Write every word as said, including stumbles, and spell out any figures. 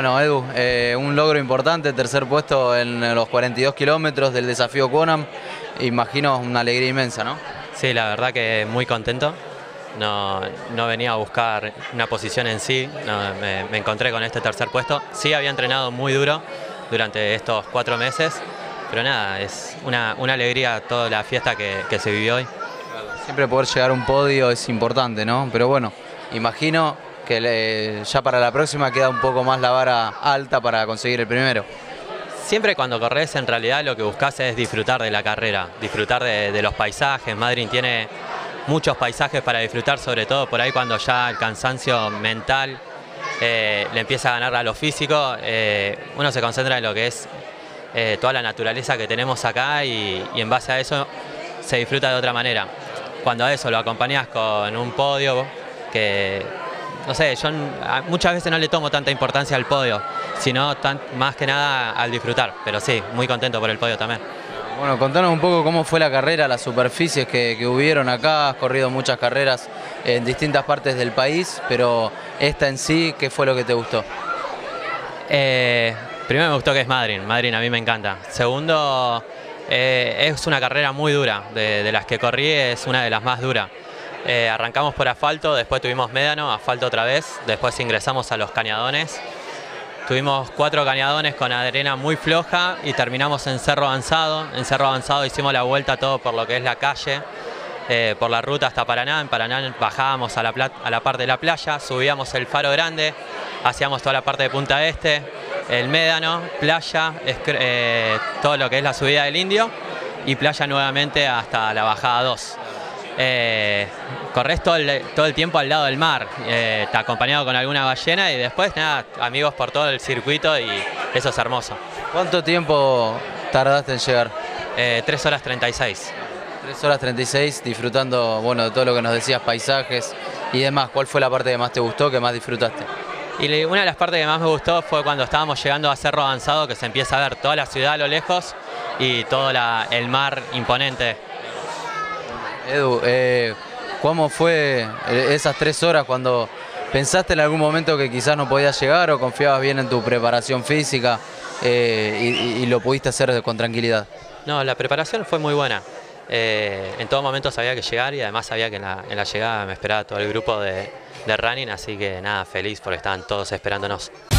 Bueno, Edu, eh, un logro importante, tercer puesto en los cuarenta y dos kilómetros del desafío Conam. Imagino una alegría inmensa, ¿no? Sí, la verdad que muy contento. No, no venía a buscar una posición en sí, no, me, me encontré con este tercer puesto. Sí, había entrenado muy duro durante estos cuatro meses, pero nada, es una, una alegría toda la fiesta que, que se vivió hoy. Siempre poder llegar a un podio es importante, ¿no? Pero bueno, imagino que le, ya para la próxima queda un poco más la vara alta para conseguir el primero. Siempre cuando corres, en realidad lo que buscas es disfrutar de la carrera, disfrutar de, de los paisajes. Madrid tiene muchos paisajes para disfrutar, sobre todo por ahí cuando ya el cansancio mental eh, le empieza a ganar a lo físico. Eh, uno se concentra en lo que es eh, toda la naturaleza que tenemos acá y, y en base a eso se disfruta de otra manera. Cuando a eso lo acompañas con un podio que, no sé, yo muchas veces no le tomo tanta importancia al podio, sino tan, más que nada al disfrutar, pero sí, muy contento por el podio también. Bueno, contanos un poco cómo fue la carrera, las superficies que, que hubieron acá. Has corrido muchas carreras en distintas partes del país, pero esta en sí, ¿qué fue lo que te gustó? Eh, primero me gustó que es Madrid, Madrid a mí me encanta. Segundo, eh, es una carrera muy dura, de, de las que corrí es una de las más duras. Eh, arrancamos por asfalto, después tuvimos médano, asfalto otra vez, después ingresamos a los cañadones. Tuvimos cuatro cañadones con arena muy floja y terminamos en Cerro Avanzado. En Cerro Avanzado hicimos la vuelta todo por lo que es la calle, eh, por la ruta hasta Paraná. En Paraná bajábamos a la, a la parte de la playa, subíamos el Faro Grande, hacíamos toda la parte de Punta Este, el médano, playa, eh, todo lo que es la subida del Indio y playa nuevamente hasta la bajada dos. Eh, corres todo el, todo el tiempo al lado del mar, eh, está acompañado con alguna ballena y después nada, amigos por todo el circuito y eso es hermoso. ¿Cuánto tiempo tardaste en llegar? Eh, tres horas treinta y seis. tres horas treinta y seis, disfrutando, bueno, de todo lo que nos decías, paisajes y demás. ¿Cuál fue la parte que más te gustó, que más disfrutaste? Y una de las partes que más me gustó fue cuando estábamos llegando a Cerro Avanzado, que se empieza a ver toda la ciudad a lo lejos y todo la, el mar imponente. Edu, eh, ¿cómo fue esas tres horas cuando pensaste en algún momento que quizás no podías llegar o confiabas bien en tu preparación física eh, y, y lo pudiste hacer con tranquilidad? No, la preparación fue muy buena. Eh, en todo momento sabía que llegar y además sabía que en la, en la llegada me esperaba todo el grupo de, de running, así que nada, feliz porque estaban todos esperándonos.